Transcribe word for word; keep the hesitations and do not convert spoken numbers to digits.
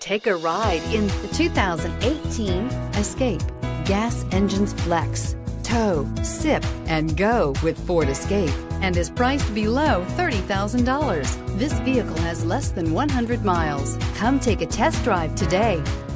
Take a ride in the two thousand eighteen Escape. Gas engines flex, tow, sip, and go with Ford Escape, and is priced below thirty thousand dollars. This vehicle has less than one hundred miles. Come take a test drive today.